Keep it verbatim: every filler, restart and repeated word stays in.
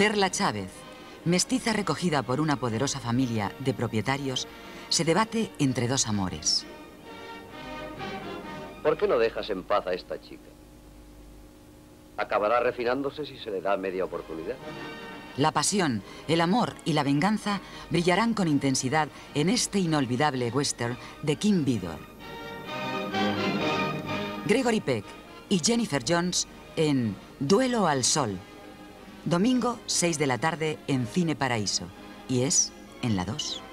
Perla Chávez, mestiza recogida por una poderosa familia de propietarios, se debate entre dos amores. ¿Por qué no dejas en paz a esta chica? Acabará refinándose si se le da media oportunidad. La pasión, el amor y la venganza brillarán con intensidad en este inolvidable western de Kim Vidor. Gregory Peck y Jennifer Jones en Duelo al Sol. Domingo, seis de la tarde en Cine Paraíso. Y es en la dos.